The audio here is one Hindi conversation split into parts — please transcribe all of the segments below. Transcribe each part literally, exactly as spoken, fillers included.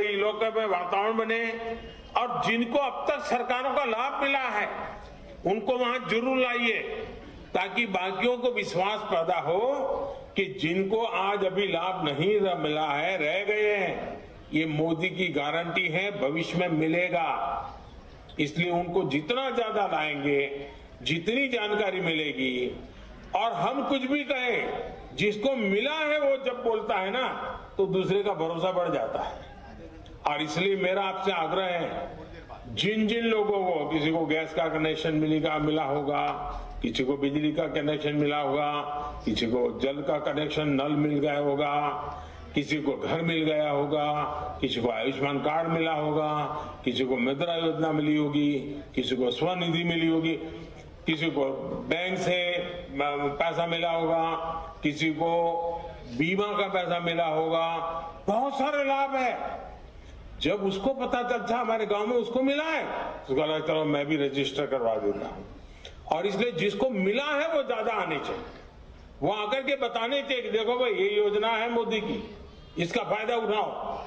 इलाके में वातावरण बने और जिनको अब तक सरकारों का लाभ मिला है उनको वहां जरूर लाइए, ताकि बाकियों को विश्वास पैदा हो कि जिनको आज अभी लाभ नहीं मिला है, रह गए हैं, ये मोदी की गारंटी है भविष्य में मिलेगा। इसलिए उनको जितना ज्यादा लाएंगे, जितनी जानकारी मिलेगी, और हम कुछ भी कहें, जिसको मिला है वो जब बोलता है ना तो दूसरे का भरोसा बढ़ जाता है। और इसलिए मेरा आपसे आग्रह है, जिन जिन लोगों को, किसी को गैस का कनेक्शन मिलेगा मिला होगा, किसी को बिजली का कनेक्शन मिला होगा, किसी को जल का कनेक्शन नल मिल गया होगा, किसी को घर मिल गया होगा, किसी को आयुष्मान कार्ड मिला होगा, किसी को मुद्रा योजना मिली होगी, किसी को स्वनिधि मिली होगी, किसी को बैंक से पैसा मिला होगा, किसी को बीमा का पैसा मिला होगा, बहुत सारे लाभ है। जब उसको पता चलता हमारे गांव में उसको मिला है, उसको लगता है मैं भी रजिस्टर करवा देता हूं। और इसलिए जिसको मिला है वो ज्यादा आने चाहिए, वो आकर के बताने चाहिए कि देखो भाई ये योजना है मोदी की, इसका फायदा उठाओ।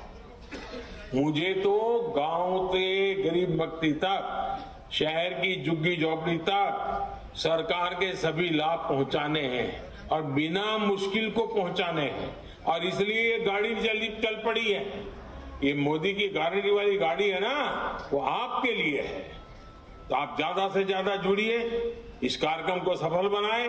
मुझे तो गांव से गरीब व्यक्ति तक, शहर की झुग्गी झोपड़ी तक सरकार के सभी लाभ पहुंचाने हैं और बिना मुश्किल को पहुंचाने हैं। और इसलिए ये गाड़ी चली चल पड़ी है, ये मोदी की गारंटी वाली गाड़ी है ना, वो आपके लिए है। तो आप ज्यादा से ज्यादा जुड़िए, इस कार्यक्रम को सफल बनाएं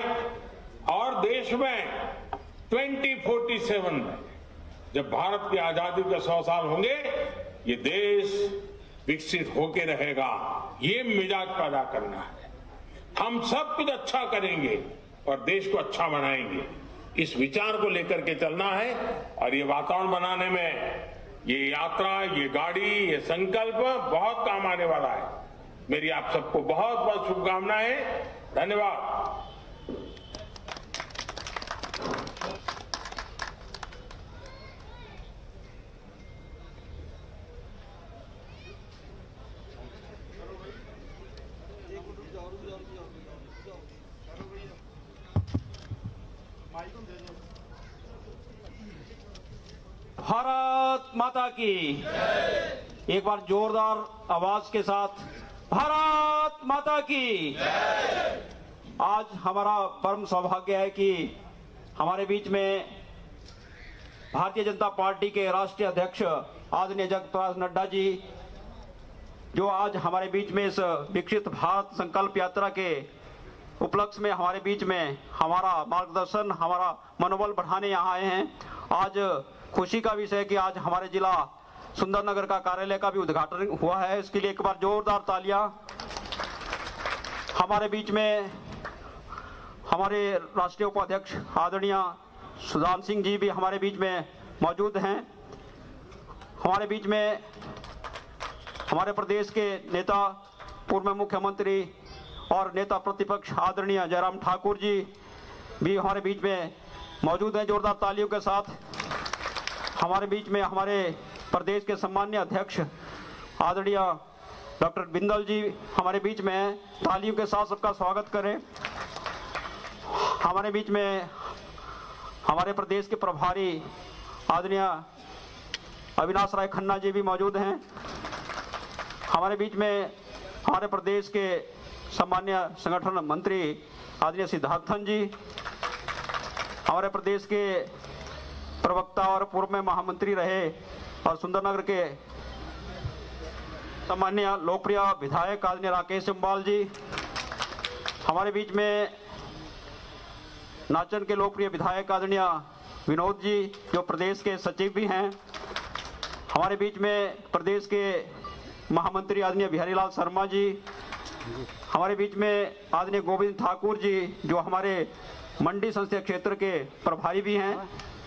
और देश में ट्वेंटी फोर्टी सेवन में जब भारत की आजादी के सौ साल होंगे, ये देश विकसित होके रहेगा। ये मिजाज पैदा करना है। हम सब कुछ अच्छा करेंगे और देश को अच्छा बनाएंगे, इस विचार को लेकर के चलना है। और ये वातावरण बनाने में ये यात्रा, ये गाड़ी, ये संकल्प बहुत काम आने वाला है। मेरी आप सबको बहुत बहुत शुभकामनाएं। धन्यवाद। भारत माता की एक बार जोरदार आवाज के साथ भारत माता की। आज हमारा परम सौभाग्य है कि हमारे बीच में भारतीय जनता पार्टी के राष्ट्रीय अध्यक्ष आदरणीय जगत प्रकाश नड्डा जी, जो आज हमारे बीच में इस विकसित भारत संकल्प यात्रा के उपलक्ष्य में हमारे बीच में हमारा मार्गदर्शन, हमारा मनोबल बढ़ाने यहाँ आए हैं। आज खुशी का विषय कि आज हमारे जिला सुंदरनगर का कार्यालय का भी उद्घाटन हुआ है। इसके लिए एक बार जोरदार तालियां। हमारे बीच में हमारे राष्ट्रीय उपाध्यक्ष आदरणीय सुदान सिंह जी भी हमारे बीच में मौजूद हैं। हमारे बीच में हमारे प्रदेश के नेता, पूर्व मुख्यमंत्री और नेता प्रतिपक्ष आदरणीय जयराम ठाकुर जी भी हमारे बीच में मौजूद हैं। जोरदार तालियों के साथ हमारे बीच में हमारे प्रदेश के सम्मान्य अध्यक्ष आदरणीय डॉक्टर बिंदल जी हमारे बीच में हैं। तालियों के साथ सबका स्वागत करें। हमारे बीच में हमारे प्रदेश के प्रभारी आदरणीय अविनाश राय खन्ना जी भी मौजूद हैं। हमारे बीच में हमारे प्रदेश के सम्मान्य संगठन मंत्री आदरणीय सिद्धार्थन जी, हमारे प्रदेश के प्रवक्ता और पूर्व में महामंत्री रहे और सुंदरनगर के सम्मान्य लोकप्रिय विधायक आदरणीय राकेश जम्वाल जी, हमारे बीच में नाचन के लोकप्रिय विधायक आदरणीय विनोद जी जो प्रदेश के सचिव भी हैं, हमारे बीच में प्रदेश के महामंत्री आदरणीय बिहारी लाल शर्मा जी, हमारे बीच में आदरणीय गोविंद ठाकुर जी जो हमारे मंडी संसदीय क्षेत्र के प्रभारी भी हैं।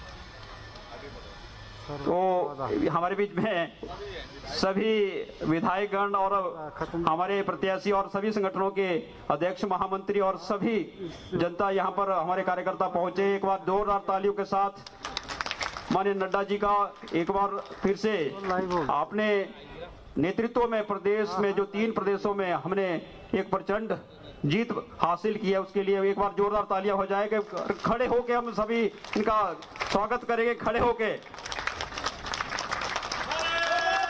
तो हमारे बीच में सभी विधायकगण और हमारे प्रत्याशी और सभी संगठनों के अध्यक्ष, महामंत्री और सभी जनता यहाँ पर हमारे कार्यकर्ता पहुंचे। एक बार जोरदार तालियों के साथ माननीय नड्डा जी का एक बार फिर से आपने नेतृत्व में प्रदेश में जो तीन प्रदेशों में हमने एक प्रचंड जीत हासिल की है, उसके लिए एक बार जोरदार तालियां हो जाएगा। खड़े होके हम सभी इनका स्वागत करेंगे। खड़े होके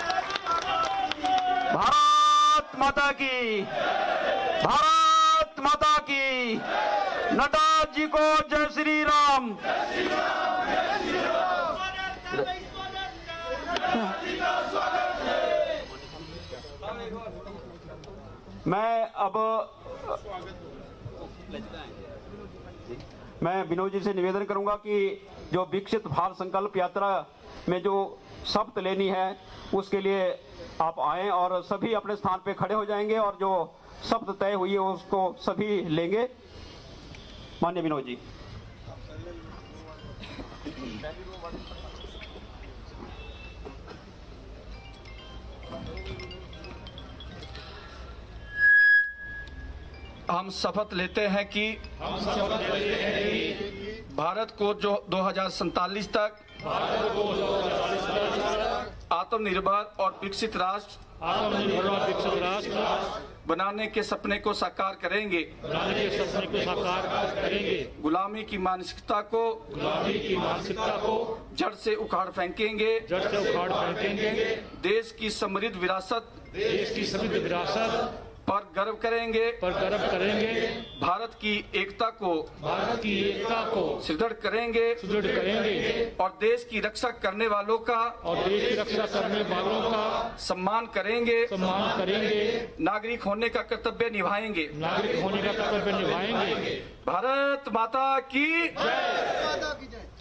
माता की, भारत माता की। नटराज जी को जय श्री राम। मैं अब मैं विनोद जी से निवेदन करूंगा कि जो विकसित भारत संकल्प यात्रा में जो शपथ लेनी है उसके लिए आप आएं और सभी अपने स्थान पे खड़े हो जाएंगे और जो शपथ तय हुई है उसको सभी लेंगे। माननीय विनोद जी। हम शपथ लेते हैं कि भारत को जो दो हजार सैंतालीस तक आत्मनिर्भर और विकसित राष्ट्र आत्मनिर्भर और विकसित राष्ट्र बनाने के सपने को साकार करेंगे बनाने के सपने को साकार करेंगे। गुलामी की मानसिकता को गुलामी की मानसिकता को जड़ से उखाड़ फेंकेंगे जड़ से उखाड़ फेंकेंगे। देश की समृद्ध विरासत देश की समृद्ध विरासत पर गर्व करेंगे पर गर्व करेंगे। भारत की एकता को भारत की एकता को सुदृढ़ करेंगे सुदृढ़ करेंगे और देश की रक्षा करने वालों का और देश की रक्षा करने वालों का सम्मान करेंगे सम्मान करेंगे। नागरिक होने का कर्तव्य निभाएंगे नागरिक होने का कर्तव्य निभाएंगे। भारत माता की जय।